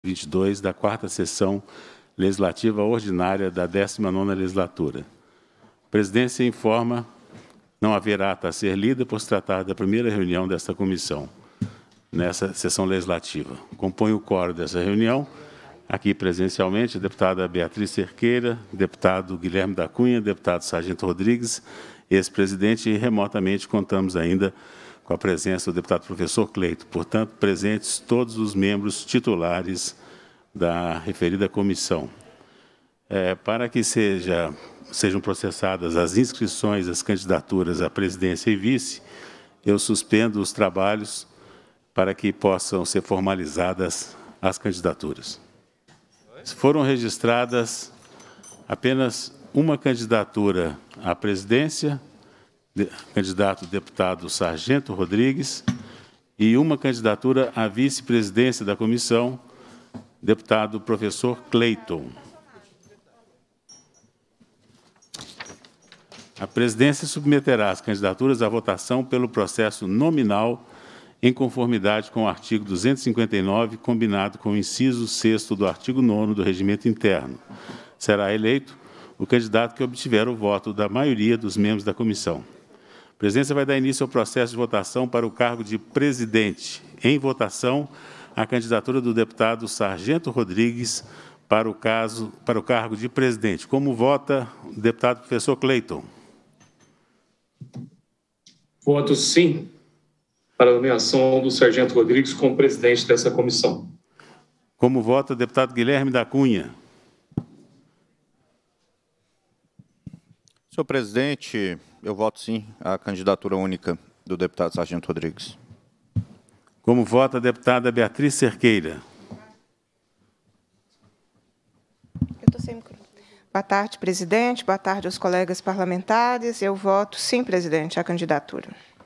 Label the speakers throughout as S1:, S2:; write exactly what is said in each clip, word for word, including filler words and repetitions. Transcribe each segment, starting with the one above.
S1: vinte e dois da quarta sessão legislativa ordinária da décima nona legislatura. A presidência informa não haverá ata a ser lida por se tratar da primeira reunião desta comissão, nessa sessão legislativa. Compõe o quórum dessa reunião, aqui presencialmente, a deputada Beatriz Cerqueira, deputado Guilherme da Cunha, deputado Sargento Rodrigues, ex-presidente, e remotamente contamos ainda com a presença do deputado professor Cleito. Portanto, presentes todos os membros titulares da referida comissão. É, para que seja, sejam processadas as inscrições das candidaturas à presidência e vice, eu suspendo os trabalhos para que possam ser formalizadas as candidaturas. Foram registradas apenas uma candidatura à presidência, de, candidato deputado Sargento Rodrigues, e uma candidatura à vice-presidência da comissão, deputado professor Cleiton. A presidência submeterá as candidaturas à votação pelo processo nominal em conformidade com o artigo duzentos e cinquenta e nove, combinado com o inciso sexto do artigo nono do Regimento Interno. Será eleito o candidato que obtiver o voto da maioria dos membros da comissão. A presidência vai dar início ao processo de votação para o cargo de presidente. Em votação, a candidatura do deputado Sargento Rodrigues para o, caso, para o cargo de presidente. Como vota o deputado professor Cleiton?
S2: Voto sim para a nomeação do Sargento Rodrigues como presidente dessa comissão.
S1: Como vota o deputado Guilherme da Cunha?
S3: Senhor presidente, eu voto sim à candidatura única do deputado Sargento Rodrigues.
S1: Como vota a deputada Beatriz Cerqueira?
S4: Eu estou sem microfone. Boa tarde, presidente. Boa tarde aos colegas parlamentares. Eu voto sim, presidente, à candidatura.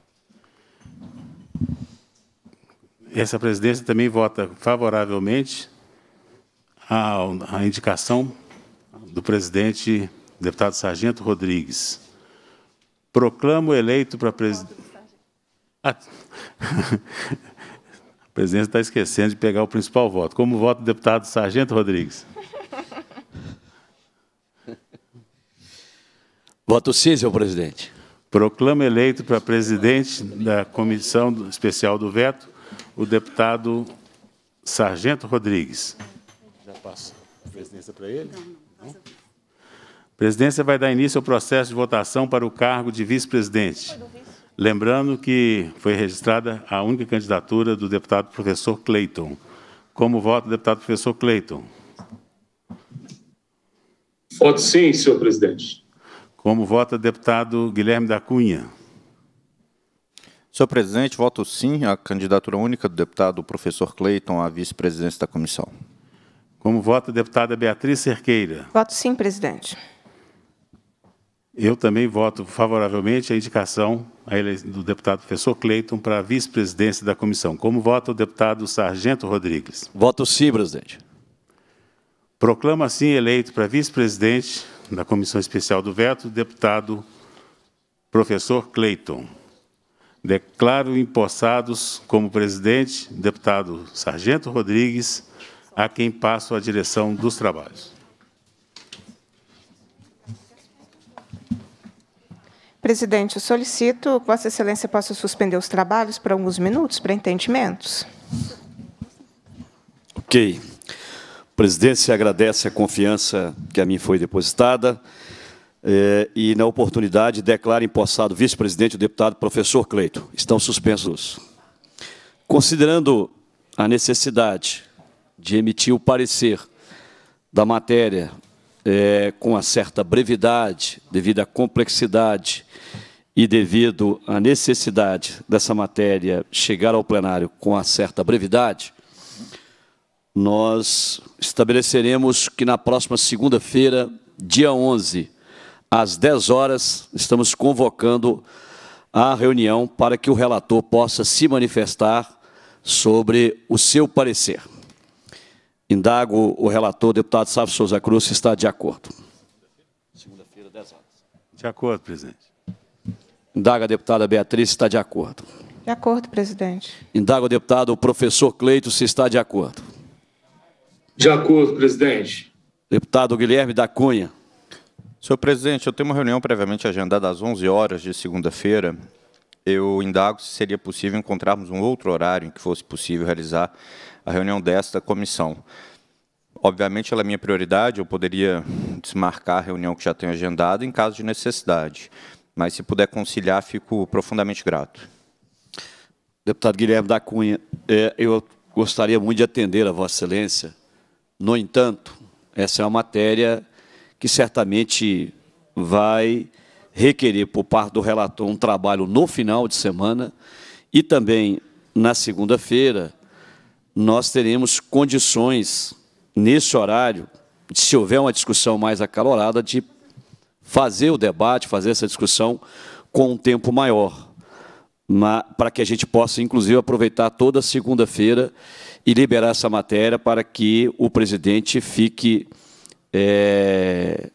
S1: Essa presidência também vota favoravelmente à, à indicação do presidente, deputado Sargento Rodrigues. Proclamo eleito para presidente. Ah. A presidência está esquecendo de pegar o principal voto. Como voto o deputado Sargento Rodrigues?
S5: Voto sim, senhor presidente.
S1: Proclamo eleito para presidente da Comissão Especial do Veto o deputado Sargento Rodrigues. Já passo a presidência para ele? Não, não. A presidência vai dar início ao processo de votação para o cargo de vice-presidente. Lembrando que foi registrada a única candidatura do deputado professor Cleiton. Como vota o deputado professor Cleiton?
S2: Voto sim, senhor presidente.
S1: Como vota o deputado Guilherme da Cunha?
S3: Senhor presidente, voto sim à candidatura única do deputado professor Cleiton à vice-presidência da comissão.
S1: Como vota a deputada Beatriz Cerqueira?
S4: Voto sim, presidente.
S1: Eu também voto favoravelmente à indicação do deputado professor Cleiton para a vice-presidência da comissão. Como vota o deputado Sargento Rodrigues?
S5: Voto sim, presidente.
S1: Proclamo assim eleito para vice-presidente da Comissão Especial do Veto o deputado professor Cleiton. Declaro empossados como presidente o deputado Sargento Rodrigues, a quem passo a direção dos trabalhos.
S4: Presidente, eu solicito que Vossa Excelência possa suspender os trabalhos por alguns minutos para entendimentos.
S5: Ok. A presidência agradece a confiança que a mim foi depositada eh, e, na oportunidade, declara empossado vice-presidente o deputado professor Cleiton. Estão suspensos. Considerando a necessidade de emitir o parecer da matéria É, com uma certa brevidade, devido à complexidade e devido à necessidade dessa matéria chegar ao plenário com uma certa brevidade, nós estabeleceremos que na próxima segunda-feira, dia onze, às dez horas, estamos convocando a reunião para que o relator possa se manifestar sobre o seu parecer. Indago o relator, deputado Sávio Souza Cruz, se está de acordo.
S1: Segunda-feira, dez horas. De acordo, presidente.
S5: Indago a deputada Beatriz se está de acordo.
S4: De acordo, presidente.
S5: Indago o deputado professor Cleiton se está de acordo.
S2: De acordo, presidente.
S5: Deputado Guilherme da Cunha.
S3: Senhor presidente, eu tenho uma reunião previamente agendada às onze horas de segunda-feira. Eu indago se seria possível encontrarmos um outro horário em que fosse possível realizar a reunião desta comissão. Obviamente, ela é minha prioridade, eu poderia desmarcar a reunião que já tenho agendada em caso de necessidade. Mas, se puder conciliar, fico profundamente grato.
S5: Deputado Guilherme da Cunha, é, eu gostaria muito de atender a Vossa Excelência. No entanto, essa é uma matéria que certamente vai requerer, por parte do relator, um trabalho no final de semana e também, na segunda-feira, nós teremos condições, nesse horário, se houver uma discussão mais acalorada, de fazer o debate, fazer essa discussão com um tempo maior, para que a gente possa, inclusive, aproveitar toda segunda-feira e liberar essa matéria para que o presidente fique é,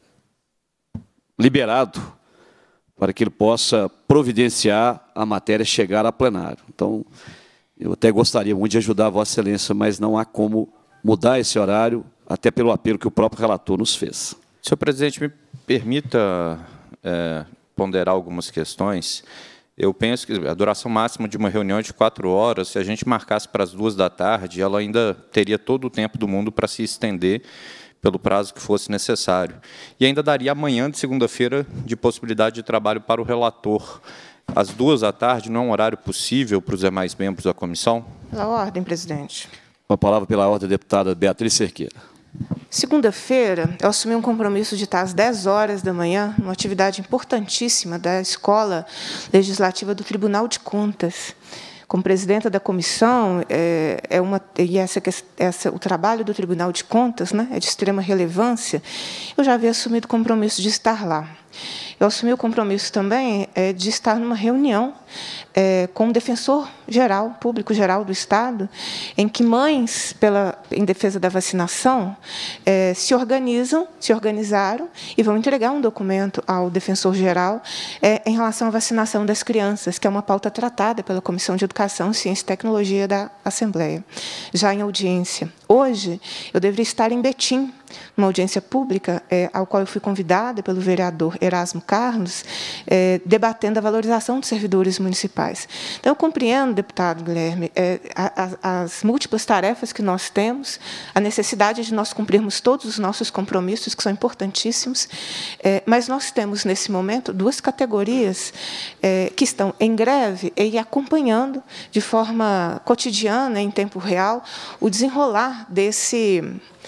S5: liberado, para que ele possa providenciar a matéria chegar a plenário. Então, eu até gostaria muito de ajudar a Vossa Excelência, mas não há como mudar esse horário, até pelo apelo que o próprio relator nos fez.
S3: Senhor presidente, me permita é, ponderar algumas questões. Eu penso que a duração máxima de uma reunião é de quatro horas. Se a gente marcasse para as duas da tarde, ela ainda teria todo o tempo do mundo para se estender pelo prazo que fosse necessário. E ainda daria amanhã, de segunda-feira, de possibilidade de trabalho para o relator. Às duas da tarde não é um horário possível para os demais membros da comissão?
S4: Pela ordem, presidente.
S5: Com a palavra pela ordem, a deputada Beatriz Cerqueira.
S4: Segunda-feira, eu assumi um compromisso de estar às dez horas da manhã, numa atividade importantíssima da Escola Legislativa do Tribunal de Contas. Como presidenta da comissão, é, é uma, e essa, essa, o trabalho do Tribunal de Contas, né, é de extrema relevância, eu já havia assumido o compromisso de estar lá. Eu assumi o compromisso também é, de estar numa reunião é, com o defensor-geral, público-geral do Estado, em que mães, pela, em defesa da vacinação, é, se organizam, se organizaram e vão entregar um documento ao defensor-geral é, em relação à vacinação das crianças, que é uma pauta tratada pela Comissão de Educação, Ciência e Tecnologia da Assembleia, já em audiência. Hoje, eu deveria estar em Betim, numa audiência pública, é, ao qual eu fui convidada pelo vereador Erasmo Carlos, é, debatendo a valorização dos servidores municipais. Então, eu compreendo, deputado Guilherme, é, a, a, as múltiplas tarefas que nós temos, a necessidade de nós cumprirmos todos os nossos compromissos, que são importantíssimos, é, mas nós temos, nesse momento, duas categorias é, que estão em greve e acompanhando, de forma cotidiana, em tempo real, o desenrolar desse...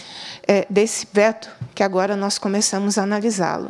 S4: É, desse veto, que agora nós começamos a analisá-lo.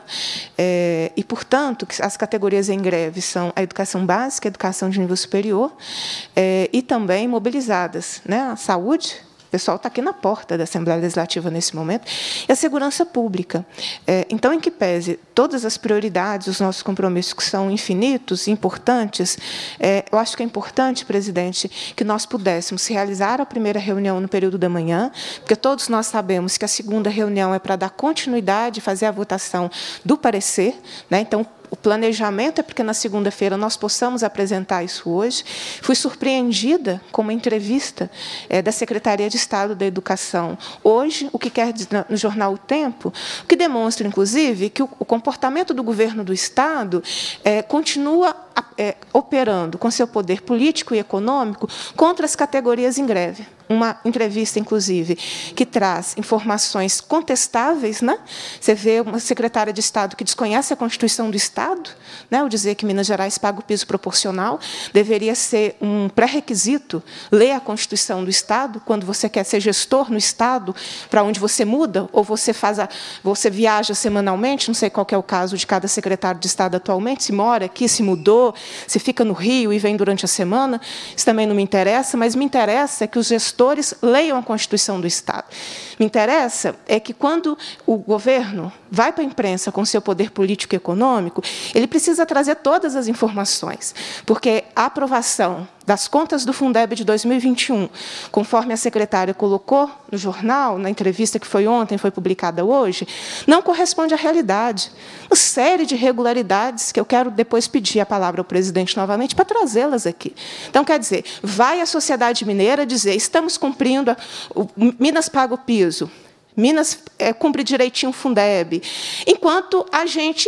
S4: É, e, portanto, as categorias em greve são a educação básica, a educação de nível superior, é, e também mobilizadas, né, a saúde. O pessoal está aqui na porta da Assembleia Legislativa nesse momento, e a segurança pública. É, então, em que pese todas as prioridades, os nossos compromissos, que são infinitos, importantes, é, eu acho que é importante, presidente, que nós pudéssemos realizar a primeira reunião no período da manhã, porque todos nós sabemos que a segunda reunião é para dar continuidade, fazer a votação do parecer, né? Então, o planejamento é porque, na segunda-feira, nós possamos apresentar isso hoje. Fui surpreendida com uma entrevista é, da Secretaria de Estado da Educação hoje, o que quer dizer no jornal O Tempo, o que demonstra, inclusive, que o, o comportamento do governo do Estado é, continua é, operando com seu poder político e econômico contra as categorias em greve. Uma entrevista, inclusive, que traz informações contestáveis, né? Você vê uma secretária de Estado que desconhece a Constituição do Estado, né? Ao dizer que Minas Gerais paga o piso proporcional, deveria ser um pré-requisito ler a Constituição do Estado quando você quer ser gestor no Estado, para onde você muda, ou você, faz a, você viaja semanalmente, não sei qual é o caso de cada secretário de Estado atualmente, se mora aqui, se mudou, se fica no Rio e vem durante a semana, isso também não me interessa, mas me interessa que os gestores leiam a Constituição do Estado. Me interessa é que, quando o governo vai para a imprensa com seu poder político e econômico, ele precisa trazer todas as informações, porque a aprovação das contas do Fundeb de dois mil e vinte e um, conforme a secretária colocou no jornal, na entrevista que foi ontem, foi publicada hoje, não corresponde à realidade. Uma série de irregularidades que eu quero depois pedir a palavra ao presidente novamente para trazê-las aqui. Então, quer dizer, vai a sociedade mineira dizer: estamos cumprindo, a, o Minas paga o piso, Minas é, cumpre direitinho o Fundeb, enquanto a gente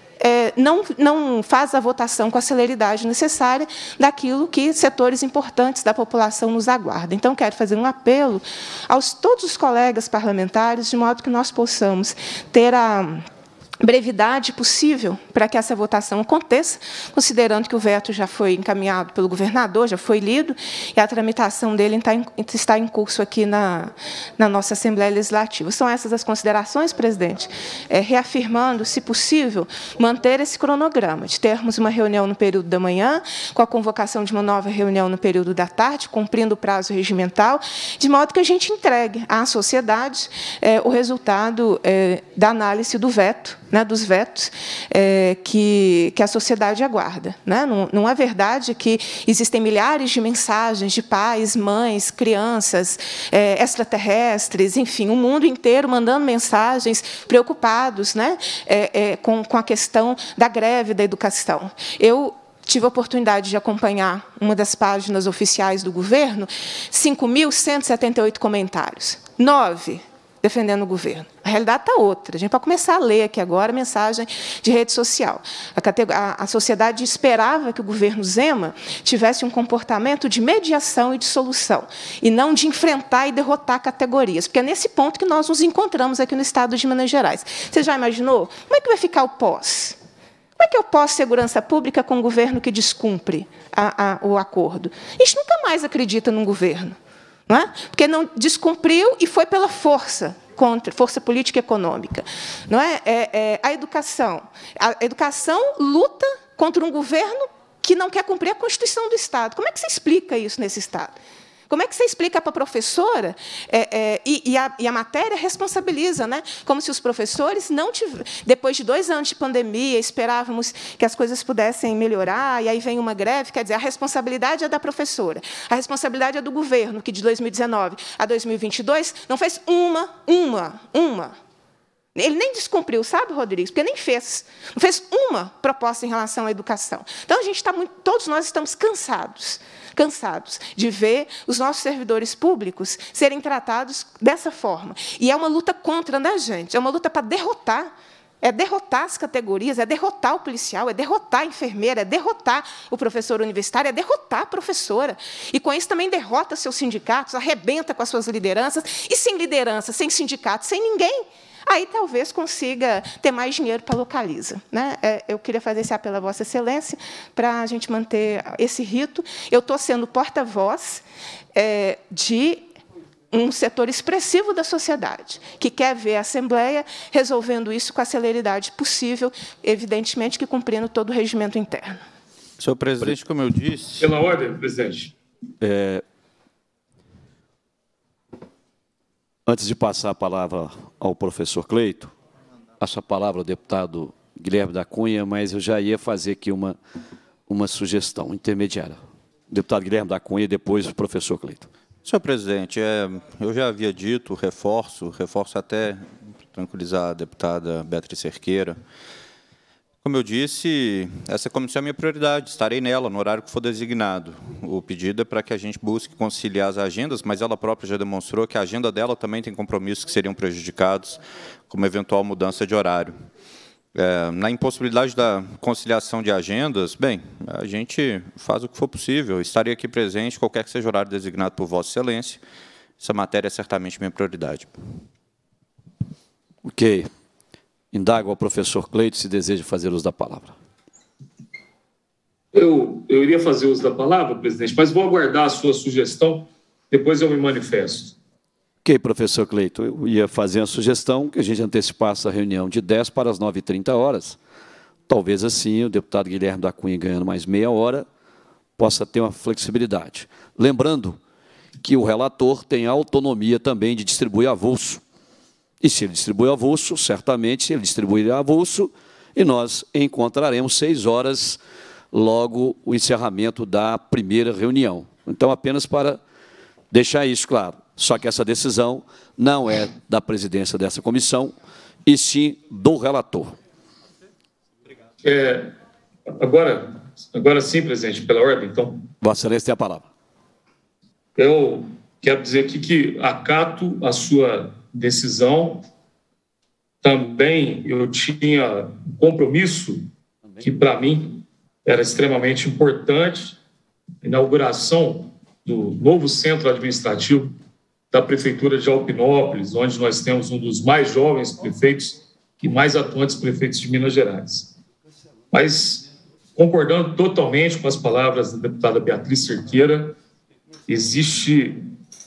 S4: é, não, não faz a votação com a celeridade necessária daquilo que setores importantes da população nos aguardam. Então, quero fazer um apelo aos todos os colegas parlamentares, de modo que nós possamos ter a brevidade possível para que essa votação aconteça, considerando que o veto já foi encaminhado pelo governador, já foi lido, e a tramitação dele está em curso aqui na, na nossa Assembleia Legislativa. São essas as considerações, presidente, é, reafirmando, se possível, manter esse cronograma, de termos uma reunião no período da manhã, com a convocação de uma nova reunião no período da tarde, cumprindo o prazo regimental, de modo que a gente entregue à sociedade é, o resultado é, da análise do veto, né, dos vetos é, que, que a sociedade aguarda. Né? Não, não é verdade que existem milhares de mensagens de pais, mães, crianças, é, extraterrestres, enfim, o mundo inteiro mandando mensagens preocupados, né, é, é, com, com a questão da greve da educação. Eu tive a oportunidade de acompanhar uma das páginas oficiais do governo, cinco mil cento e setenta e oito comentários, nove defendendo o governo. A realidade está outra. A gente pode começar a ler aqui agora a mensagem de rede social. A, a, a sociedade esperava que o governo Zema tivesse um comportamento de mediação e de solução, e não de enfrentar e derrotar categorias, porque é nesse ponto que nós nos encontramos aqui no estado de Minas Gerais. Você já imaginou? Como é que vai ficar o pós? Como é que é o pós-segurança pública com um governo que descumpre a, a, o acordo? A gente nunca mais acredita num governo. Não é? Porque não descumpriu e foi pela força, contra força política e econômica. Não é? É, é, a educação. A educação luta contra um governo que não quer cumprir a Constituição do Estado. Como é que você explica isso nesse Estado? Como é que você explica para a professora, é, é, e, e, a, e a matéria responsabiliza, né? Como se os professores não tivessem, depois de dois anos de pandemia, esperávamos que as coisas pudessem melhorar, e aí vem uma greve, quer dizer, a responsabilidade é da professora, a responsabilidade é do governo, que de dois mil e dezenove a dois mil e vinte e dois não fez uma, uma, uma. Ele nem descumpriu, sabe, Rodrigues? Porque nem fez. Não fez uma proposta em relação à educação. Então, a gente está muito, todos nós estamos cansados, cansados de ver os nossos servidores públicos serem tratados dessa forma. E é uma luta contra, né, gente? É uma luta para derrotar. É derrotar as categorias, é derrotar o policial, é derrotar a enfermeira, é derrotar o professor universitário, é derrotar a professora. E, com isso, também derrota seus sindicatos, arrebenta com as suas lideranças. E, sem liderança, sem sindicato, sem ninguém, aí talvez consiga ter mais dinheiro para a Localiza. Né? Eu queria fazer esse apelo à Vossa Excelência para a gente manter esse rito. Eu estou sendo porta-voz é, de um setor expressivo da sociedade, que quer ver a Assembleia resolvendo isso com a celeridade possível, evidentemente que cumprindo todo o regimento interno.
S3: Senhor presidente, como eu disse...
S2: Pela ordem, presidente.
S5: É... Antes de passar a palavra ao professor Cleito, passo a palavra ao deputado Guilherme da Cunha, mas eu já ia fazer aqui uma, uma sugestão intermediária. Deputado Guilherme da Cunha e depois o professor Cleito.
S3: Senhor presidente, é, eu já havia dito, reforço, reforço até para tranquilizar a deputada Beatriz Cerqueira. Como eu disse, essa comissão é minha prioridade, estarei nela no horário que for designado. O pedido é para que a gente busque conciliar as agendas, mas ela própria já demonstrou que a agenda dela também tem compromissos que seriam prejudicados, como eventual mudança de horário. É, na impossibilidade da conciliação de agendas, bem, a gente faz o que for possível. Estarei aqui presente, qualquer que seja o horário designado por Vossa Excelência. Essa matéria é certamente minha prioridade.
S5: Ok. Indago ao professor Cleito se deseja fazer uso da palavra.
S2: Eu, eu iria fazer uso da palavra, presidente, mas vou aguardar a sua sugestão, depois eu me manifesto.
S5: Ok, professor Cleito, eu ia fazer a sugestão que a gente antecipasse a reunião de dez para as nove e trinta horas. Talvez assim o deputado Guilherme da Cunha, ganhando mais meia hora, possa ter uma flexibilidade. Lembrando que o relator tem a autonomia também de distribuir avulso. E se ele distribui avulso, certamente ele distribuirá avulso e nós encontraremos seis horas logo o encerramento da primeira reunião. Então, apenas para deixar isso claro. Só que essa decisão não é da presidência dessa comissão, e sim do relator.
S2: É, agora, agora sim, presidente, pela ordem, então.
S5: Vossa Excelência tem a palavra.
S2: Eu quero dizer aqui que acato a sua decisão. Também eu tinha um compromisso que, para mim, era extremamente importante, a inauguração do novo centro administrativo da Prefeitura de Alpinópolis, onde nós temos um dos mais jovens prefeitos e mais atuantes prefeitos de Minas Gerais. Mas, concordando totalmente com as palavras da deputada Beatriz Cerqueira, existe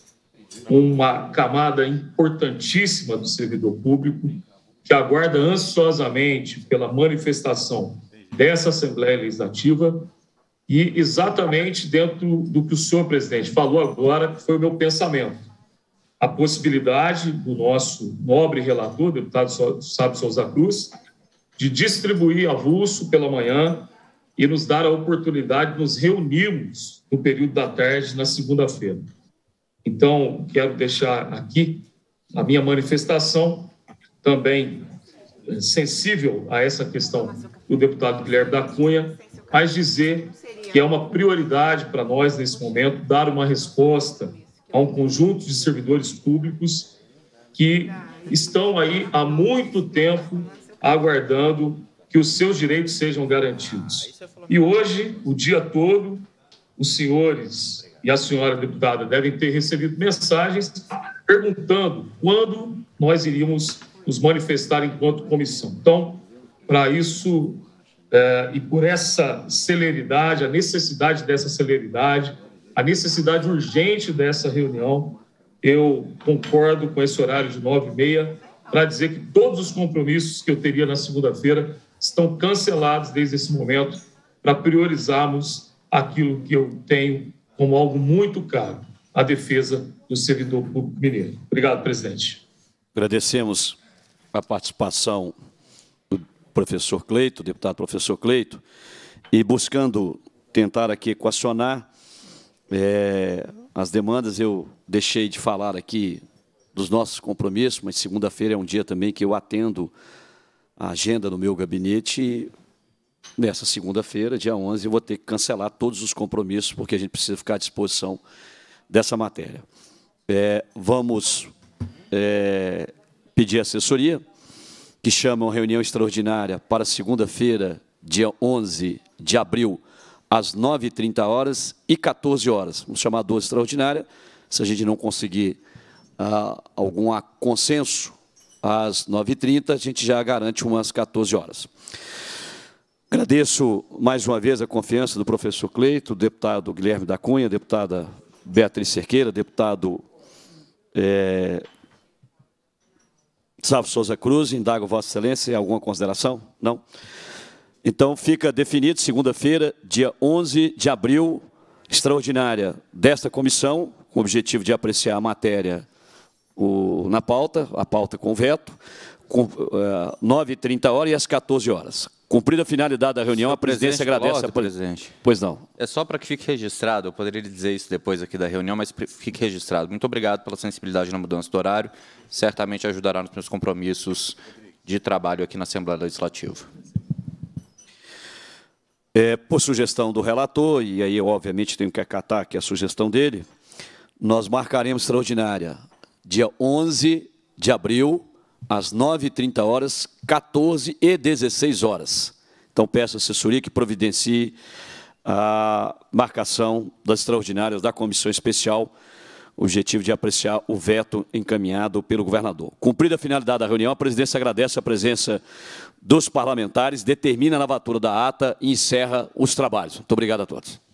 S2: uma camada importantíssima do servidor público que aguarda ansiosamente pela manifestação dessa Assembleia Legislativa e exatamente dentro do que o senhor presidente falou agora, que foi o meu pensamento. A possibilidade do nosso nobre relator, deputado Sábio Souza Cruz, de distribuir avulso pela manhã e nos dar a oportunidade de nos reunirmos no período da tarde, na segunda-feira. Então, quero deixar aqui a minha manifestação, também sensível a essa questão do deputado Guilherme da Cunha, mas dizer que é uma prioridade para nós, nesse momento, dar uma resposta a um conjunto de servidores públicos que estão aí há muito tempo aguardando que os seus direitos sejam garantidos. E hoje, o dia todo, os senhores e a senhora deputada devem ter recebido mensagens perguntando quando nós iríamos nos manifestar enquanto comissão. Então, para isso, é, e por essa celeridade, a necessidade dessa celeridade, a necessidade urgente dessa reunião, eu concordo com esse horário de nove e meia para dizer que todos os compromissos que eu teria na segunda-feira estão cancelados desde esse momento para priorizarmos aquilo que eu tenho como algo muito caro, a defesa do servidor público mineiro. Obrigado, presidente.
S5: Agradecemos a participação do professor Cleito, deputado professor Cleito, e buscando tentar aqui equacionar é, as demandas, eu deixei de falar aqui dos nossos compromissos, mas segunda-feira é um dia também que eu atendo a agenda no meu gabinete e nessa segunda-feira, dia onze, eu vou ter que cancelar todos os compromissos, porque a gente precisa ficar à disposição dessa matéria. É, vamos é, pedir assessoria, que chama uma reunião extraordinária para segunda-feira, dia onze de abril, às nove e trinta horas e quatorze horas. Vamos chamar a dose extraordinária. Se a gente não conseguir ah, algum consenso às nove e trinta, a gente já garante umas quatorze horas. Agradeço mais uma vez a confiança do professor Cleito, deputado Guilherme da Cunha, deputada Beatriz Cerqueira, deputado é, Sábio Souza Cruz. Indago Vossa Excelência, alguma consideração? Não? Então, fica definido, segunda-feira, dia onze de abril, extraordinária desta comissão, com o objetivo de apreciar a matéria o, na pauta, a pauta com veto, com uh, nove e trinta horas e às quatorze horas. Cumprida a finalidade da reunião, a presidência agradece a presidente. Pois não.
S3: É só para que fique registrado, eu poderia dizer isso depois aqui da reunião, mas fique registrado. Muito obrigado pela sensibilidade na mudança do horário, certamente ajudará nos meus compromissos de trabalho aqui na Assembleia Legislativa.
S5: É, por sugestão do relator, e aí eu obviamente tenho que acatar aqui a sugestão dele, nós marcaremos extraordinária dia onze de abril, às nove e trinta horas, quatorze e dezesseis horas. Então, peço à assessoria que providencie a marcação das extraordinárias da comissão especial, objetivo de apreciar o veto encaminhado pelo governador. Cumprida a finalidade da reunião, a presidência agradece a presença dos parlamentares, determina a lavatura da ata e encerra os trabalhos. Muito obrigado a todos.